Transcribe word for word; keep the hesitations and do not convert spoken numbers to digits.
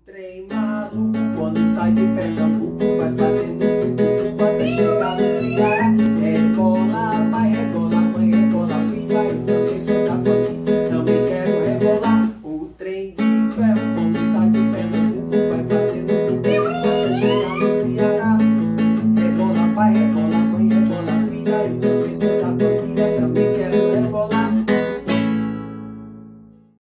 Trem maluco, quando sai de Pernambuco, vai fazendo